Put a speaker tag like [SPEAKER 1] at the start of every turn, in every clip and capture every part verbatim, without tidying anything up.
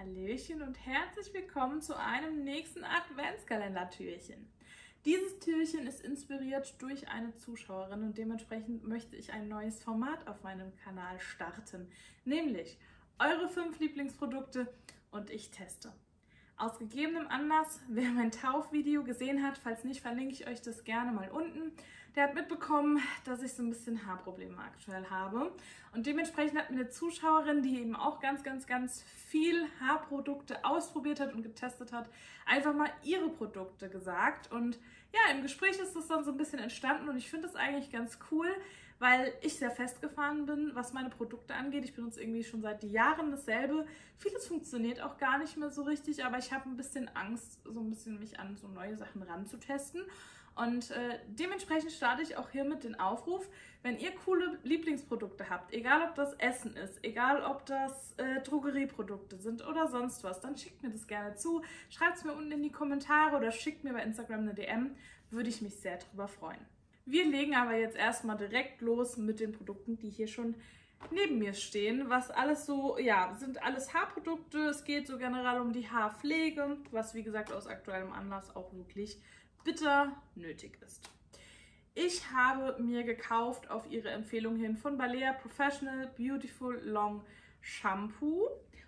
[SPEAKER 1] Hallöchen und herzlich willkommen zu einem nächsten Adventskalender-Türchen. Dieses Türchen ist inspiriert durch eine Zuschauerin und dementsprechend möchte ich ein neues Format auf meinem Kanal starten, nämlich eure fünf Lieblingsprodukte und ich teste. Aus gegebenem Anlass, wer mein Taufvideo gesehen hat, falls nicht, verlinke ich euch das gerne mal unten. Der hat mitbekommen, dass ich so ein bisschen Haarprobleme aktuell habe. Und dementsprechend hat mir eine Zuschauerin, die eben auch ganz, ganz, ganz viel Haarprodukte ausprobiert hat und getestet hat, einfach mal ihre Produkte gesagt. Und ja, im Gespräch ist das dann so ein bisschen entstanden und ich finde das eigentlich ganz cool, weil ich sehr festgefahren bin, was meine Produkte angeht. Ich benutze irgendwie schon seit Jahren dasselbe. Vieles funktioniert auch gar nicht mehr so richtig, aber ich habe ein bisschen Angst, so ein bisschen mich an so neue Sachen ranzutesten. Und äh, dementsprechend starte ich auch hiermit den Aufruf, wenn ihr coole Lieblingsprodukte habt, egal ob das Essen ist, egal ob das äh, Drogerieprodukte sind oder sonst was, dann schickt mir das gerne zu, schreibt es mir unten in die Kommentare oder schickt mir bei Instagram eine D M, würde ich mich sehr darüber freuen. Wir legen aber jetzt erstmal direkt los mit den Produkten, die hier schon neben mir stehen, was alles so, ja, sind alles Haarprodukte, es geht so generell um die Haarpflege, was wie gesagt aus aktuellem Anlass auch wirklich bitter nötig ist. Ich habe mir gekauft auf ihre Empfehlung hin von Balea Professional Beautiful Long Shampoo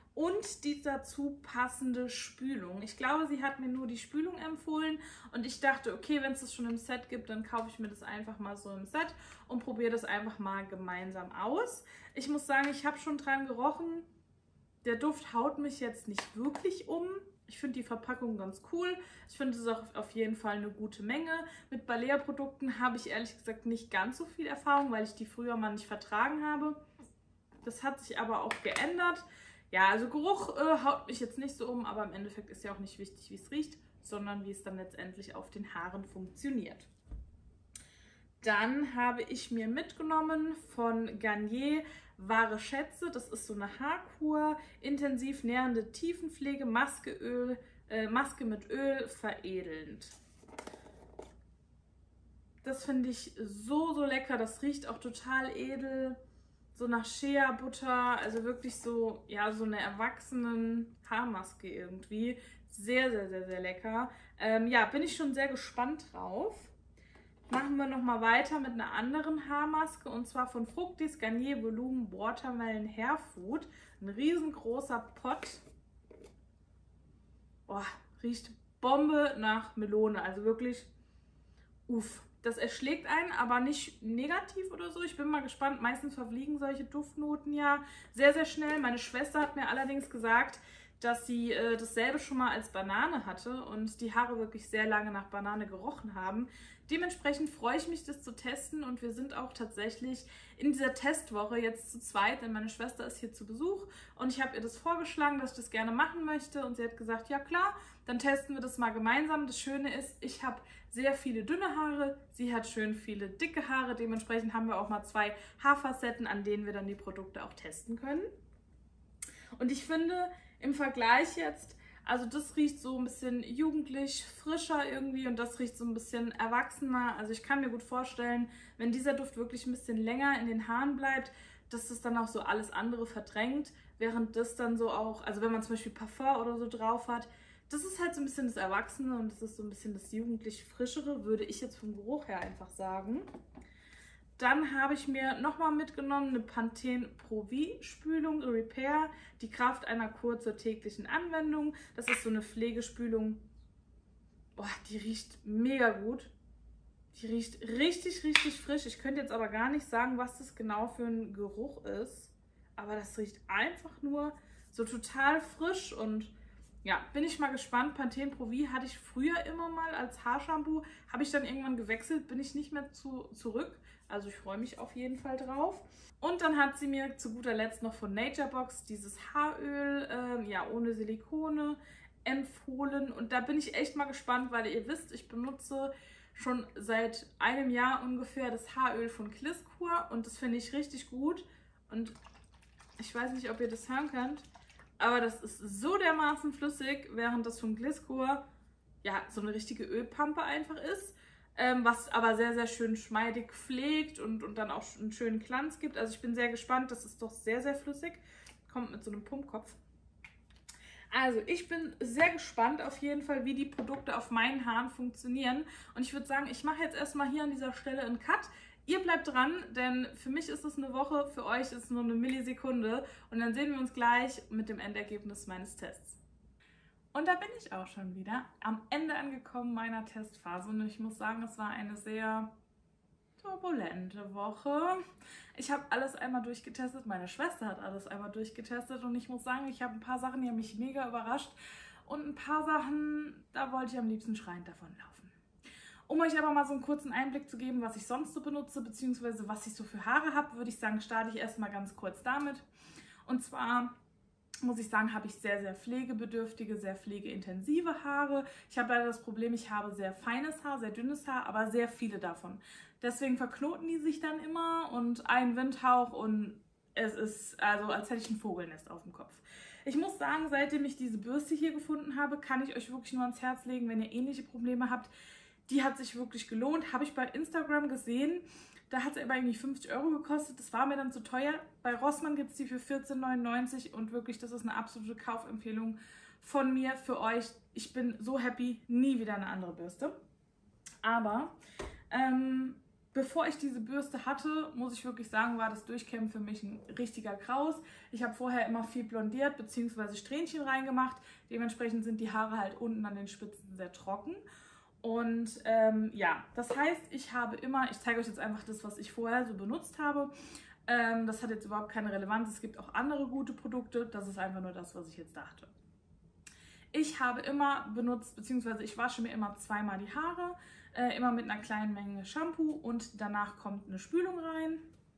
[SPEAKER 1] und die dazu passende Spülung. Ich glaube, sie hat mir nur die Spülung empfohlen und ich dachte, okay, wenn es das schon im Set gibt, dann kaufe ich mir das einfach mal so im Set und probiere das einfach mal gemeinsam aus. Ich muss sagen, ich habe schon dran gerochen. Der Duft haut mich jetzt nicht wirklich um. Ich finde die Verpackung ganz cool. Ich finde es auch auf jeden Fall eine gute Menge. Mit Balea-Produkten habe ich ehrlich gesagt nicht ganz so viel Erfahrung, weil ich die früher mal nicht vertragen habe. Das hat sich aber auch geändert. Ja, also Geruch äh, haut mich jetzt nicht so um, aber im Endeffekt ist ja auch nicht wichtig, wie es riecht, sondern wie es dann letztendlich auf den Haaren funktioniert. Dann habe ich mir mitgenommen von Garnier Wahre Schätze. Das ist so eine Haarkur, intensiv nährende Tiefenpflege, Maskeöl, äh, Maske mit Öl, veredelnd. Das finde ich so, so lecker. Das riecht auch total edel. So nach Shea-Butter, also wirklich so, ja, so eine erwachsenen Haarmaske irgendwie. Sehr, sehr, sehr, sehr lecker. Ähm, ja, bin ich schon sehr gespannt drauf. Machen wir nochmal weiter mit einer anderen Haarmaske und zwar von Fructis Garnier Volumen Watermelon Hair Food. Ein riesengroßer Pott. Boah, riecht Bombe nach Melone, also wirklich uff. Das erschlägt einen, aber nicht negativ oder so. Ich bin mal gespannt. Meistens verfliegen solche Duftnoten ja sehr, sehr schnell. Meine Schwester hat mir allerdings gesagt, dass sie äh, dasselbe schon mal als Banane hatte und die Haare wirklich sehr lange nach Banane gerochen haben. Dementsprechend freue ich mich, das zu testen und wir sind auch tatsächlich in dieser Testwoche jetzt zu zweit, denn meine Schwester ist hier zu Besuch und ich habe ihr das vorgeschlagen, dass ich das gerne machen möchte und sie hat gesagt, ja klar, dann testen wir das mal gemeinsam. Das Schöne ist, ich habe sehr viele dünne Haare, sie hat schön viele dicke Haare, dementsprechend haben wir auch mal zwei Haarfacetten, an denen wir dann die Produkte auch testen können. Und ich finde, im Vergleich jetzt, also das riecht so ein bisschen jugendlich, frischer irgendwie und das riecht so ein bisschen erwachsener. Also ich kann mir gut vorstellen, wenn dieser Duft wirklich ein bisschen länger in den Haaren bleibt, dass das dann auch so alles andere verdrängt, während das dann so auch, also wenn man zum Beispiel Parfum oder so drauf hat, das ist halt so ein bisschen das Erwachsene und das ist so ein bisschen das jugendlich Frischere, würde ich jetzt vom Geruch her einfach sagen. Dann habe ich mir nochmal mitgenommen eine Pantene Pro-V Spülung Repair, die Kraft einer Kur zur täglichen Anwendung. Das ist so eine Pflegespülung, boah, die riecht mega gut. Die riecht richtig, richtig frisch. Ich könnte jetzt aber gar nicht sagen, was das genau für ein Geruch ist. Aber das riecht einfach nur so total frisch und ja, bin ich mal gespannt. Pantene Pro-V hatte ich früher immer mal als Haarshampoo, habe ich dann irgendwann gewechselt, bin ich nicht mehr zu, zurück. Also ich freue mich auf jeden Fall drauf. Und dann hat sie mir zu guter Letzt noch von Naturebox dieses Haaröl, ähm, ja, ohne Silikone empfohlen. Und da bin ich echt mal gespannt, weil ihr wisst, ich benutze schon seit einem Jahr ungefähr das Haaröl von Gliskur und das finde ich richtig gut. Und ich weiß nicht, ob ihr das hören könnt, aber das ist so dermaßen flüssig, während das von Gliskur ja so eine richtige Ölpampe einfach ist. Ähm, was aber sehr, sehr schön schmeidig pflegt und, und dann auch einen schönen Glanz gibt. Also ich bin sehr gespannt, das ist doch sehr, sehr flüssig. Kommt mit so einem Pumpkopf. Also ich bin sehr gespannt auf jeden Fall, wie die Produkte auf meinen Haaren funktionieren. Und ich würde sagen, ich mache jetzt erstmal hier an dieser Stelle einen Cut. Ihr bleibt dran, denn für mich ist es eine Woche, für euch ist es nur eine Millisekunde. Und dann sehen wir uns gleich mit dem Endergebnis meines Tests. Und da bin ich auch schon wieder am Ende angekommen meiner Testphase. Und ich muss sagen, es war eine sehr turbulente Woche. Ich habe alles einmal durchgetestet. Meine Schwester hat alles einmal durchgetestet. Und ich muss sagen, ich habe ein paar Sachen, die haben mich mega überrascht. Und ein paar Sachen, da wollte ich am liebsten schreiend davonlaufen. Um euch aber mal so einen kurzen Einblick zu geben, was ich sonst so benutze, beziehungsweise was ich so für Haare habe, würde ich sagen, starte ich erstmal ganz kurz damit. Und zwar muss ich sagen, habe ich sehr, sehr pflegebedürftige, sehr pflegeintensive Haare. Ich habe leider das Problem, ich habe sehr feines Haar, sehr dünnes Haar, aber sehr viele davon. Deswegen verknoten die sich dann immer und ein Windhauch und es ist, also als hätte ich ein Vogelnest auf dem Kopf. Ich muss sagen, seitdem ich diese Bürste hier gefunden habe, kann ich euch wirklich nur ans Herz legen, wenn ihr ähnliche Probleme habt. Die hat sich wirklich gelohnt. Habe ich bei Instagram gesehen. Da hat sie aber irgendwie fünfzig Euro gekostet. Das war mir dann zu teuer. Bei Rossmann gibt es die für vierzehn neunundneunzig und wirklich, das ist eine absolute Kaufempfehlung von mir für euch. Ich bin so happy, nie wieder eine andere Bürste. Aber ähm, bevor ich diese Bürste hatte, muss ich wirklich sagen, war das Durchkämmen für mich ein richtiger Graus. Ich habe vorher immer viel blondiert bzw. Strähnchen reingemacht. Dementsprechend sind die Haare halt unten an den Spitzen sehr trocken. Und ähm, ja, das heißt, ich habe immer, ich zeige euch jetzt einfach das, was ich vorher so benutzt habe. Ähm, das hat jetzt überhaupt keine Relevanz. Es gibt auch andere gute Produkte. Das ist einfach nur das, was ich jetzt dachte. Ich habe immer benutzt, beziehungsweise ich wasche mir immer zweimal die Haare, äh, immer mit einer kleinen Menge Shampoo und danach kommt eine Spülung rein.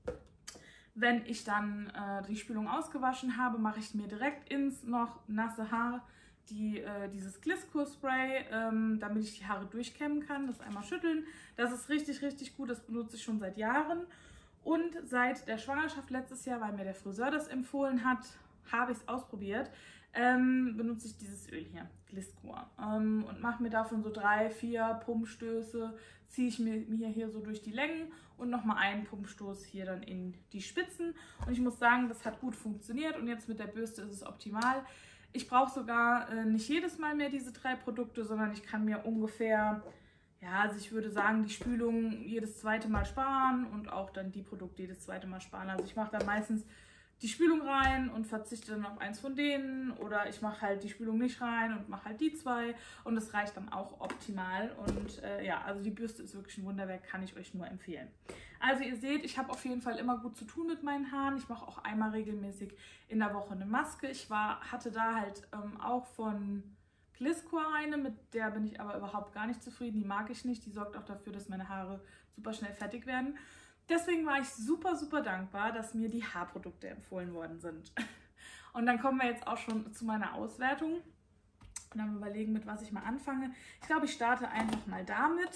[SPEAKER 1] Wenn ich dann äh, die Spülung ausgewaschen habe, mache ich mir direkt ins noch nasse Haar Die, äh, dieses Gliskur-Spray, ähm, damit ich die Haare durchkämmen kann, das einmal schütteln. Das ist richtig, richtig gut, das benutze ich schon seit Jahren. Und seit der Schwangerschaft letztes Jahr, weil mir der Friseur das empfohlen hat, habe ich es ausprobiert, ähm, benutze ich dieses Öl hier, Gliskur. Ähm, und mache mir davon so drei, vier Pumpstöße, ziehe ich mir, mir hier so durch die Längen und nochmal einen Pumpstoß hier dann in die Spitzen. Und ich muss sagen, das hat gut funktioniert und jetzt mit der Bürste ist es optimal. Ich brauche sogar äh, nicht jedes Mal mehr diese drei Produkte, sondern ich kann mir ungefähr, ja, also ich würde sagen, die Spülung jedes zweite Mal sparen und auch dann die Produkte jedes zweite Mal sparen. Also ich mache dann meistens die Spülung rein und verzichte dann auf eins von denen oder ich mache halt die Spülung nicht rein und mache halt die zwei und das reicht dann auch optimal. Und äh, ja, also die Bürste ist wirklich ein Wunderwerk, kann ich euch nur empfehlen. Also ihr seht, ich habe auf jeden Fall immer gut zu tun mit meinen Haaren. Ich mache auch einmal regelmäßig in der Woche eine Maske. Ich war, hatte da halt ähm, auch von Gliskur eine, mit der bin ich aber überhaupt gar nicht zufrieden. Die mag ich nicht. Die sorgt auch dafür, dass meine Haare super schnell fertig werden. Deswegen war ich super, super dankbar, dass mir die Haarprodukte empfohlen worden sind. Und dann kommen wir jetzt auch schon zu meiner Auswertung. Und dann überlegen, mit was ich mal anfange. Ich glaube, ich starte einfach mal damit.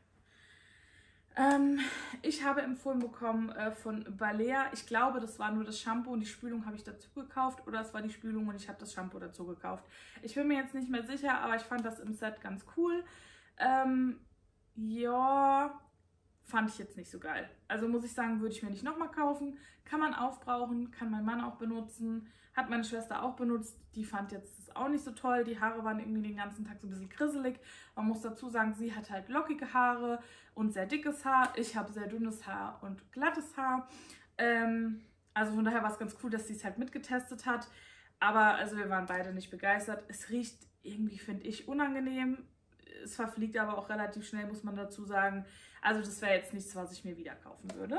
[SPEAKER 1] Ähm, ich habe empfohlen bekommen äh, von Balea, ich glaube, das war nur das Shampoo und die Spülung habe ich dazu gekauft oder es war die Spülung und ich habe das Shampoo dazu gekauft. Ich bin mir jetzt nicht mehr sicher, aber ich fand das im Set ganz cool. Ähm, ja, fand ich jetzt nicht so geil. Also muss ich sagen, würde ich mir nicht nochmal kaufen. Kann man aufbrauchen, kann mein Mann auch benutzen. Hat meine Schwester auch benutzt. Die fand jetzt das auch nicht so toll. Die Haare waren irgendwie den ganzen Tag so ein bisschen grisselig. Man muss dazu sagen, sie hat halt lockige Haare und sehr dickes Haar. Ich habe sehr dünnes Haar und glattes Haar. Ähm, also von daher war es ganz cool, dass sie es halt mitgetestet hat. Aber also wir waren beide nicht begeistert. Es riecht irgendwie, finde ich, unangenehm. Es verfliegt aber auch relativ schnell, muss man dazu sagen. Also das wäre jetzt nichts, was ich mir wieder kaufen würde.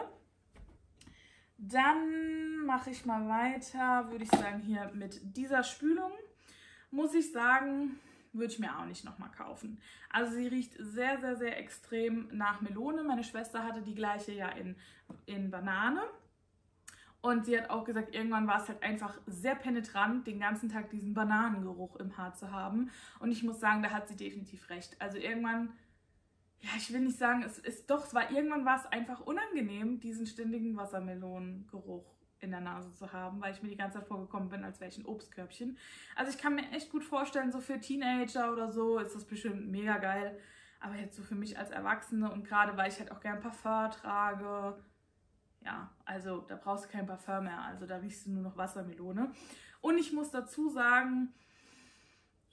[SPEAKER 1] Dann mache ich mal weiter, würde ich sagen, hier mit dieser Spülung. Muss ich sagen, würde ich mir auch nicht nochmal kaufen. Also sie riecht sehr, sehr, sehr extrem nach Melone. Meine Schwester hatte die gleiche ja in, in Banane. Und sie hat auch gesagt, irgendwann war es halt einfach sehr penetrant, den ganzen Tag diesen Bananengeruch im Haar zu haben. Und ich muss sagen, da hat sie definitiv recht. Also irgendwann, ja, ich will nicht sagen, es ist doch, es war irgendwann war es einfach unangenehm, diesen ständigen Wassermelonengeruch in der Nase zu haben, weil ich mir die ganze Zeit vorgekommen bin, als wäre ich ein Obstkörbchen. Also ich kann mir echt gut vorstellen, so für Teenager oder so ist das bestimmt mega geil. Aber jetzt so für mich als Erwachsene und gerade, weil ich halt auch gern Parfum trage, ja, also da brauchst du kein Parfum mehr, also da riechst du nur noch Wassermelone. Und ich muss dazu sagen,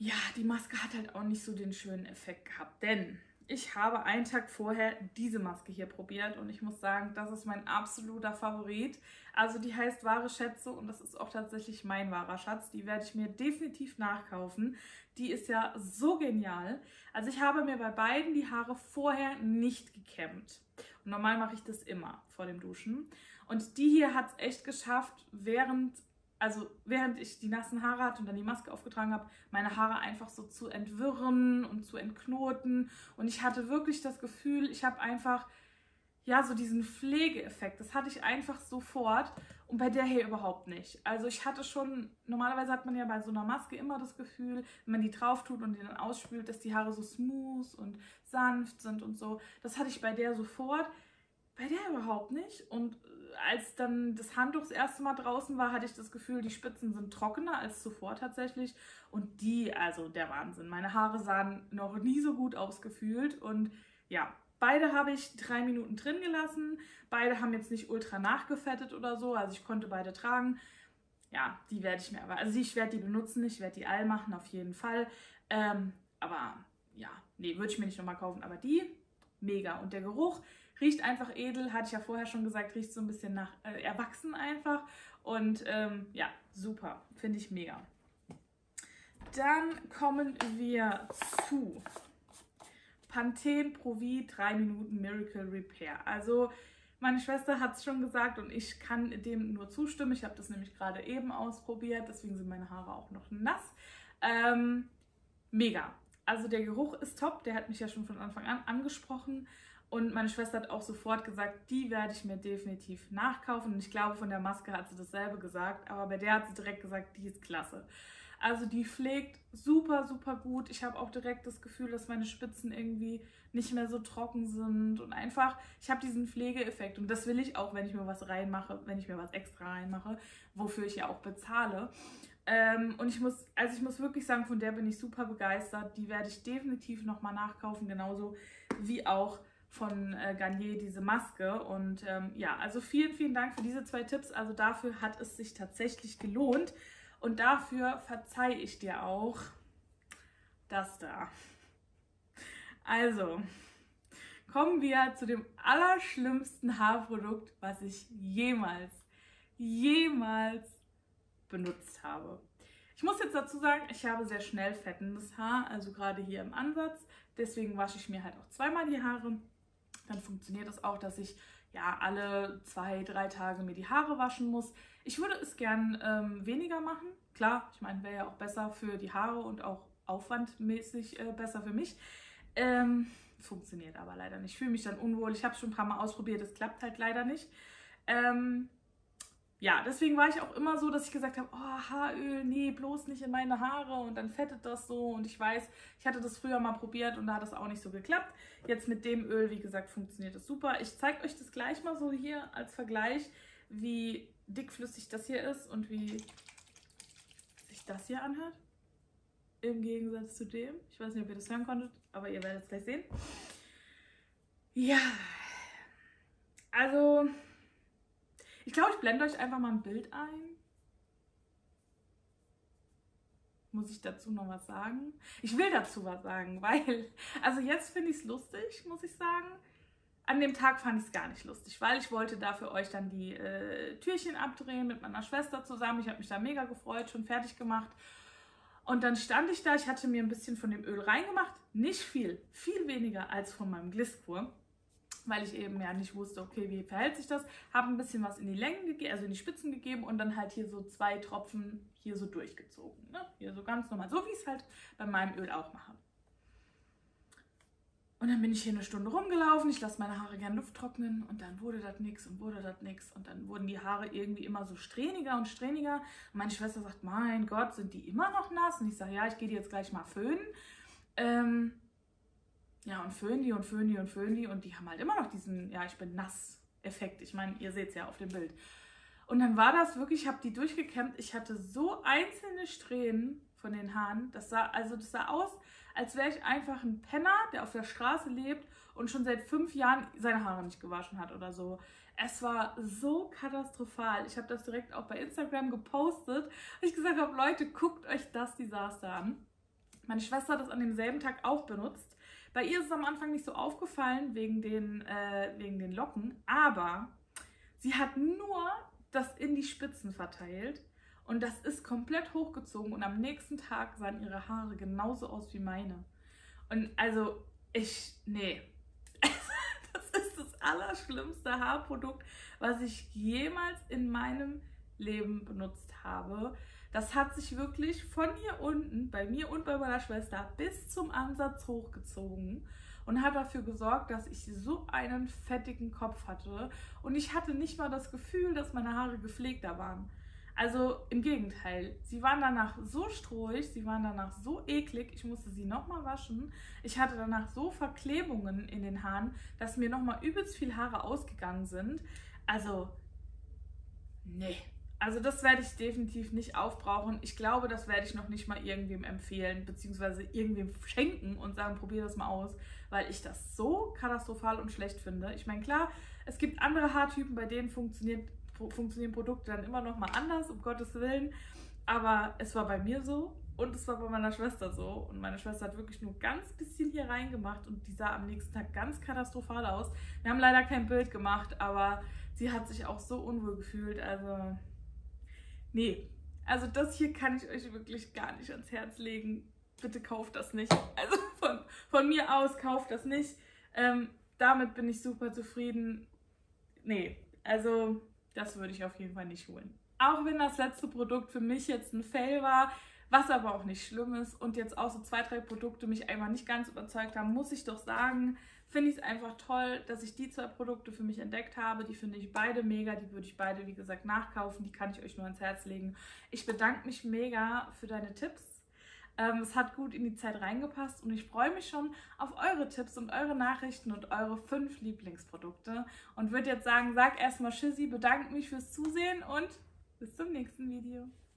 [SPEAKER 1] ja, die Maske hat halt auch nicht so den schönen Effekt gehabt, denn ich habe einen Tag vorher diese Maske hier probiert und ich muss sagen, das ist mein absoluter Favorit. Also die heißt Wahre Schätze und das ist auch tatsächlich mein wahrer Schatz. Die werde ich mir definitiv nachkaufen. Die ist ja so genial. Also ich habe mir bei beiden die Haare vorher nicht gekämmt. Und normal mache ich das immer vor dem Duschen. Und die hier hat es echt geschafft, während... Also während ich die nassen Haare hatte und dann die Maske aufgetragen habe, meine Haare einfach so zu entwirren und zu entknoten. Und ich hatte wirklich das Gefühl, ich habe einfach, ja, so diesen Pflegeeffekt. Das hatte ich einfach sofort und bei der hier überhaupt nicht. Also ich hatte schon, normalerweise hat man ja bei so einer Maske immer das Gefühl, wenn man die drauf tut und die dann ausspült, dass die Haare so smooth und sanft sind und so. Das hatte ich bei der sofort. Bei der überhaupt nicht. Und als dann das Handtuch das erste Mal draußen war, hatte ich das Gefühl, die Spitzen sind trockener als zuvor tatsächlich. Und die, also der Wahnsinn. Meine Haare sahen noch nie so gut ausgefühlt. Und ja, beide habe ich drei Minuten drin gelassen. Beide haben jetzt nicht ultra nachgefettet oder so. Also ich konnte beide tragen. Ja, die werde ich mir aber, also ich werde die benutzen. Ich werde die all machen, auf jeden Fall. Ähm, aber ja, nee, würde ich mir nicht nochmal kaufen. Aber die, mega. Und der Geruch riecht einfach edel, hatte ich ja vorher schon gesagt, riecht so ein bisschen nach äh, erwachsen einfach. Und ähm, ja, super, finde ich mega. Dann kommen wir zu Pantene Pro-V drei Minuten Miracle Repair. Also meine Schwester hat es schon gesagt und ich kann dem nur zustimmen. Ich habe das nämlich gerade eben ausprobiert, deswegen sind meine Haare auch noch nass. Ähm, mega. Also der Geruch ist top, der hat mich ja schon von Anfang an angesprochen. Und meine Schwester hat auch sofort gesagt, die werde ich mir definitiv nachkaufen. Und ich glaube, von der Maske hat sie dasselbe gesagt. Aber bei der hat sie direkt gesagt, die ist klasse. Also die pflegt super, super gut. Ich habe auch direkt das Gefühl, dass meine Spitzen irgendwie nicht mehr so trocken sind. Und einfach, ich habe diesen Pflegeeffekt. Und das will ich auch, wenn ich mir was reinmache, wenn ich mir was extra reinmache, wofür ich ja auch bezahle. Ähm, und ich muss, also ich muss wirklich sagen, von der bin ich super begeistert. Die werde ich definitiv nochmal nachkaufen. Genauso wie auch von äh, Garnier diese Maske. Und ähm, ja, also vielen, vielen Dank für diese zwei Tipps. Also dafür hat es sich tatsächlich gelohnt. Und dafür verzeihe ich dir auch das da. Also, kommen wir zu dem allerschlimmsten Haarprodukt, was ich jemals, jemals benutzt habe. Ich muss jetzt dazu sagen, ich habe sehr schnell fettendes Haar, also gerade hier im Ansatz. Deswegen wasche ich mir halt auch zweimal die Haare. Dann funktioniert es auch, dass ich ja alle zwei, drei Tage mir die Haare waschen muss. Ich würde es gern ähm, weniger machen. Klar, ich meine, wäre ja auch besser für die Haare und auch aufwandmäßig äh, besser für mich. Ähm, funktioniert aber leider nicht. Ich fühle mich dann unwohl. Ich habe es schon ein paar Mal ausprobiert, es klappt halt leider nicht. Ähm, ja, deswegen war ich auch immer so, dass ich gesagt habe, oh, Haaröl, nee, bloß nicht in meine Haare und dann fettet das so. Und ich weiß, ich hatte das früher mal probiert und da hat das auch nicht so geklappt. Jetzt mit dem Öl, wie gesagt, funktioniert das super. Ich zeige euch das gleich mal so hier als Vergleich, wie dickflüssig das hier ist und wie sich das hier anhört. Im Gegensatz zu dem. Ich weiß nicht, ob ihr das hören konntet, aber ihr werdet es gleich sehen. Ja, also... Ich glaube, ich blende euch einfach mal ein Bild ein. Muss ich dazu noch was sagen? Ich will dazu was sagen, weil, also jetzt finde ich es lustig, muss ich sagen. An dem Tag fand ich es gar nicht lustig, weil ich wollte da für euch dann die äh, Türchen abdrehen mit meiner Schwester zusammen. Ich habe mich da mega gefreut, schon fertig gemacht. Und dann stand ich da, ich hatte mir ein bisschen von dem Öl reingemacht. Nicht viel, viel weniger als von meinem Gliskur. Weil ich eben ja nicht wusste, okay, wie verhält sich das. Habe ein bisschen was in die Längen gegeben, also in die Spitzen gegeben und dann halt hier so zwei Tropfen hier so durchgezogen. Ne? Hier so ganz normal, so wie ich es halt bei meinem Öl auch mache. Und dann bin ich hier eine Stunde rumgelaufen, ich lasse meine Haare gerne Luft trocknen und dann wurde das nix und wurde das nix. Und dann wurden die Haare irgendwie immer so strähniger und strähniger. Und meine Schwester sagt, mein Gott, sind die immer noch nass? Und ich sage, ja, ich gehe die jetzt gleich mal föhnen. Ähm... Ja, und föhnen die und föhnen die und föhnen die und die haben halt immer noch diesen, ja, ich bin nass Effekt. Ich meine, ihr seht es ja auf dem Bild. Und dann war das wirklich, ich habe die durchgekämmt. Ich hatte so einzelne Strähnen von den Haaren. Das sah, also das sah aus, als wäre ich einfach ein Penner, der auf der Straße lebt und schon seit fünf Jahren seine Haare nicht gewaschen hat oder so. Es war so katastrophal. Ich habe das direkt auch bei Instagram gepostet. Und ich gesagt habe, Leute, guckt euch das Desaster an. Meine Schwester hat das an demselben Tag auch benutzt. Bei ihr ist es am Anfang nicht so aufgefallen wegen den, äh, wegen den Locken, aber sie hat nur das in die Spitzen verteilt und das ist komplett hochgezogen und am nächsten Tag sahen ihre Haare genauso aus wie meine. Und also ich, nee, das ist das allerschlimmste Haarprodukt, was ich jemals in meinem Leben benutzt habe. Das hat sich wirklich von hier unten, bei mir und bei meiner Schwester, bis zum Ansatz hochgezogen und hat dafür gesorgt, dass ich so einen fettigen Kopf hatte. Und ich hatte nicht mal das Gefühl, dass meine Haare gepflegter waren. Also im Gegenteil, sie waren danach so strohig, sie waren danach so eklig, ich musste sie nochmal waschen. Ich hatte danach so Verklebungen in den Haaren, dass mir nochmal übelst viel Haare ausgegangen sind. Also, nee. Also das werde ich definitiv nicht aufbrauchen. Ich glaube, das werde ich noch nicht mal irgendwem empfehlen, beziehungsweise irgendwem schenken und sagen, probier das mal aus, weil ich das so katastrophal und schlecht finde. Ich meine, klar, es gibt andere Haartypen, bei denen funktioniert, funktionieren Produkte dann immer noch mal anders, um Gottes Willen. Aber es war bei mir so und es war bei meiner Schwester so. Und meine Schwester hat wirklich nur ganz bisschen hier reingemacht und die sah am nächsten Tag ganz katastrophal aus. Wir haben leider kein Bild gemacht, aber sie hat sich auch so unwohl gefühlt, also... Nee, also das hier kann ich euch wirklich gar nicht ans Herz legen. Bitte kauft das nicht. Also von, von mir aus, kauft das nicht. Ähm, damit bin ich super zufrieden. Nee, also das würde ich auf jeden Fall nicht holen. Auch wenn das letzte Produkt für mich jetzt ein Fail war, was aber auch nicht schlimm ist und jetzt auch so zwei, drei Produkte mich einfach nicht ganz überzeugt haben, muss ich doch sagen, finde ich es einfach toll, dass ich die zwei Produkte für mich entdeckt habe. Die finde ich beide mega, die würde ich beide, wie gesagt, nachkaufen. Die kann ich euch nur ans Herz legen. Ich bedanke mich mega für deine Tipps. Ähm, es hat gut in die Zeit reingepasst und ich freue mich schon auf eure Tipps und eure Nachrichten und eure fünf Lieblingsprodukte. Und würde jetzt sagen, sag erstmal Tschüssi, bedanke mich fürs Zusehen und bis zum nächsten Video.